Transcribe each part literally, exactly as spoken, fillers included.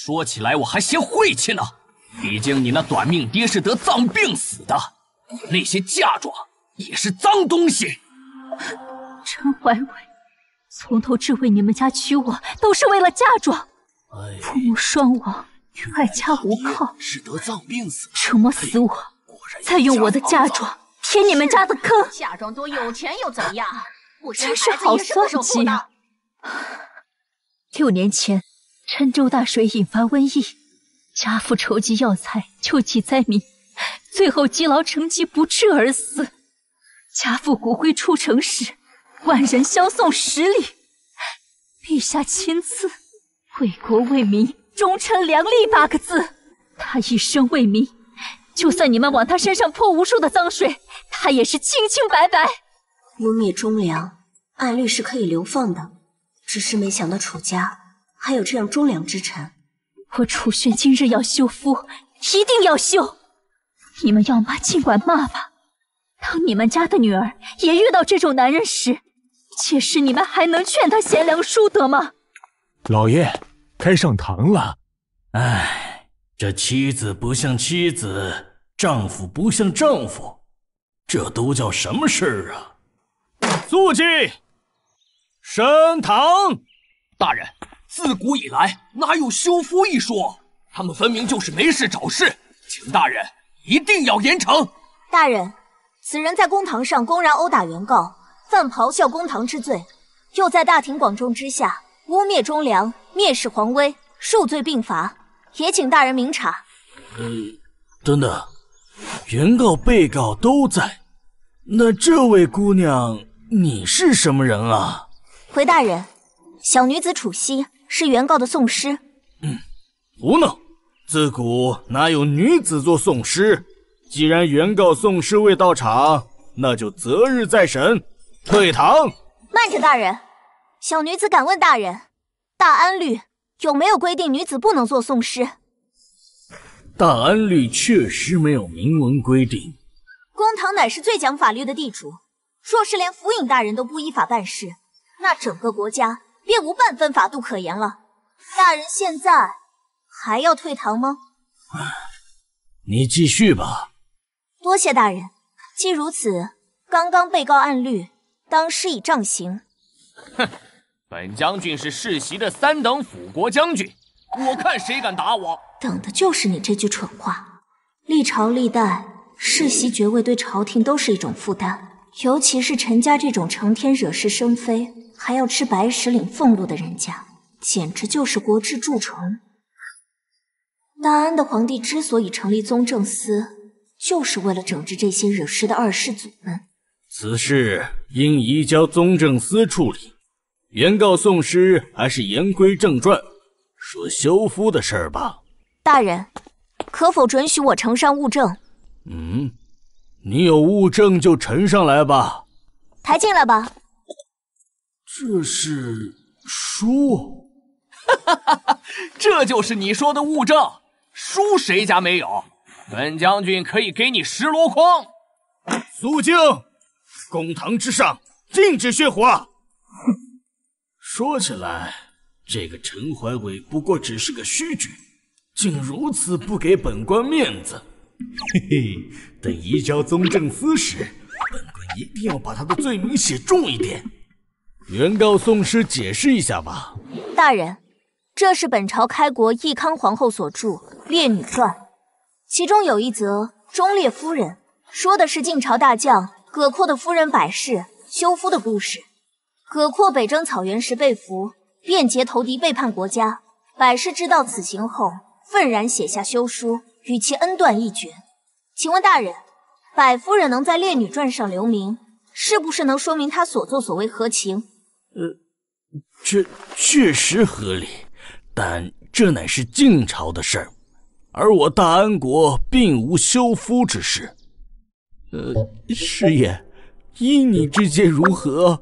说起来我还嫌晦气呢。毕竟你那短命爹是得脏病死的，那些嫁妆也是脏东西。 陈怀伟，从头至尾你们家娶我都是为了嫁妆， 哎、 父母双亡，外家无靠， 是得脏病死的， 折磨死我，再用我的嫁妆填你们家的坑。 嫁妆多有钱又怎样？不生真是孩子好也是不守算计妇的。 啊！六年前，郴州大水引发瘟疫，家父筹集药材救济灾民，最后积劳成疾不治而死。家父骨灰出城时，万人相送十里。陛下亲赐“为国为民，忠臣良力”八个字。他一生为民，就算你们往他身上泼无数的脏水，他也是清清白白。 污蔑忠良，按律是可以流放的，只是没想到楚家还有这样忠良之臣。 我楚轩今日要休夫，一定要休！你们要骂尽管骂吧。当你们家的女儿也遇到这种男人时，届时你们还能劝她贤良淑德吗？ 老爷，该上堂了。 唉，这妻子不像妻子，丈夫不像丈夫，这都叫什么事儿啊？ 肃静！升堂！大人，自古以来哪有休夫一说？他们分明就是没事找事，请大人一定要严惩。 大人，此人在公堂上公然殴打原告，犯咆哮公堂之罪，又在大庭广众之下污蔑忠良，蔑视皇威，数罪并罚，也请大人明察。 呃，等等，原告、被告都在，那这位姑娘你是什么人啊？ 回大人，小女子楚曦是原告的讼师。 嗯，胡闹！自古哪有女子做讼师？既然原告讼师未到场，那就择日再审。退堂。 慢着，大人，小女子敢问大人，大安律有没有规定女子不能做讼师？ 大安律确实没有明文规定。 公堂乃是最讲法律的地主，若是连府尹大人都不依法办事，那整个国家便无半分法度可言了。大人现在还要退堂吗？ 你继续吧。 多谢大人。既如此，刚刚被告按律当施以杖刑。 哼，本将军是世袭的三等辅国将军，我看谁敢打我！ 等的就是你这句蠢话。历朝历代，世袭爵位对朝廷都是一种负担，尤其是陈家这种成天惹是生非，还要吃白食领俸禄的人家，简直就是国之蛀虫。大安的皇帝之所以成立宗正司，就是为了整治这些惹事的二世祖们。 此事应移交宗正司处理，原告宋师还是言归正传，说休夫的事儿吧。 大人，可否准许我呈上物证？ 嗯，你有物证就呈上来吧。 抬进来吧。 这是书。 哈哈哈，这就是你说的物证。书谁家没有？本将军可以给你十箩筐。 肃静！公堂之上禁止喧哗。说起来，这个陈怀伟不过只是个虚举，竟如此不给本官面子。嘿嘿，等移交宗正司时，本官一定要把他的罪名写重一点。原告宋师解释一下吧。 大人，这是本朝开国懿康皇后所著《列女传》，其中有一则《忠烈夫人》，说的是晋朝大将葛阔的夫人百氏休夫的故事。葛阔北征草原时被俘，变节投敌背叛国家，百氏知道此情后，愤然写下休书，与其恩断义绝。请问大人，百夫人能在《列女传》上留名，是不是能说明她所作所为合情？ 呃，这确实合理，但这乃是晋朝的事儿，而我大安国并无休夫之事。呃，师爷，依你之见如何？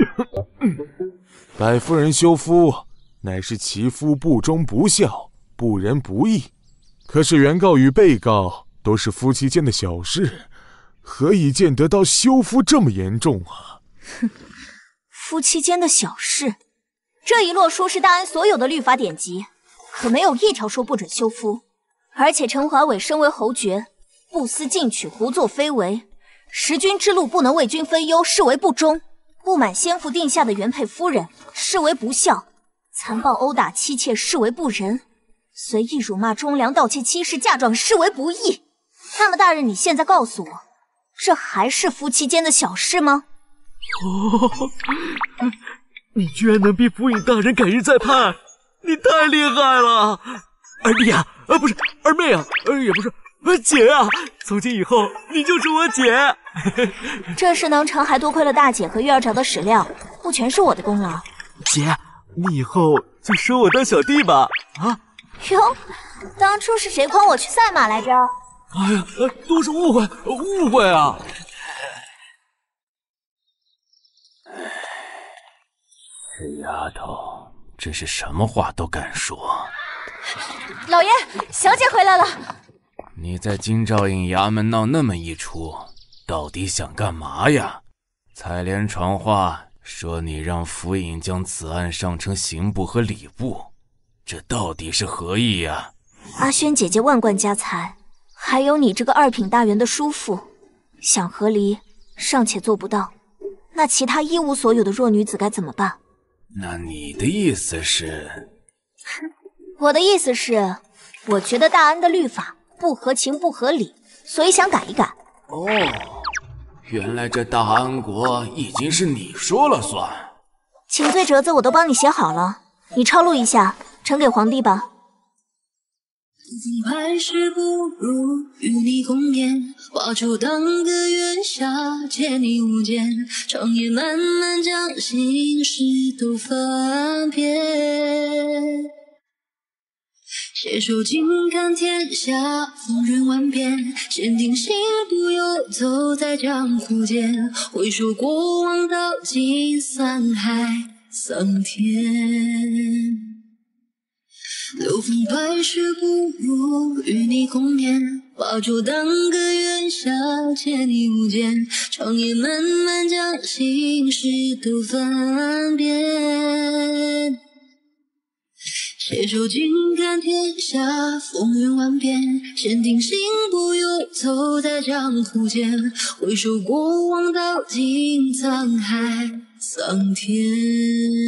百夫人休夫，乃是其夫不忠不孝，不仁不义。可是原告与被告都是夫妻间的小事，何以见得到休夫这么严重啊？ 哼，夫妻间的小事，这一摞书是大安所有的律法典籍， 可没有一条说不准休夫。而且陈华伟身为侯爵，不思进取，胡作非为，识君之路不能为君分忧，视为不忠；不满先父定下的原配夫人，视为不孝；残暴殴打妻妾，视为不仁；随意辱骂忠良，盗窃妻室嫁妆，视为不义。那么大人，你现在告诉我，这还是夫妻间的小事吗？ 哦，你居然能逼府尹大人改日再判，你太厉害了！二弟啊，呃，不是二妹啊，呃，也不是，呃，姐啊，从今以后你就是我姐。 这事能成，还多亏了大姐和月儿找的史料，不全是我的功劳。 姐，你以后就收我当小弟吧，啊？ 哟，当初是谁诓我去赛马来着？ 哎呀，都是误会，误会啊！ 这丫头，真是什么话都敢说。 老爷，小姐回来了。 你在京兆尹衙门闹那么一出，到底想干嘛呀？采莲传话说你让府尹将此案上呈刑部和礼部，这到底是何意呀？ 阿轩姐姐万贯家财，还有你这个二品大员的叔父，想和离尚且做不到，那其他一无所有的弱女子该怎么办？ 那你的意思是？ 我的意思是，我觉得大安的律法不合情不合理，所以想改一改。 哦，原来这大安国已经是你说了算。 请罪折子我都帮你写好了，你抄录一下，呈给皇帝吧。 百世不如与你共眠，花烛当歌月下，见你无间，长夜漫漫将心事都翻遍。携手静看天下，风云万变，坚定心不由走在江湖间，回首过往道尽沧海桑田。流芳百世不如与你共眠，花烛当歌月下，见你无间，长夜漫漫将心事都翻遍。携手静看天下，风云万变，坚定心不由走在江湖间，回首过往道尽沧海桑田。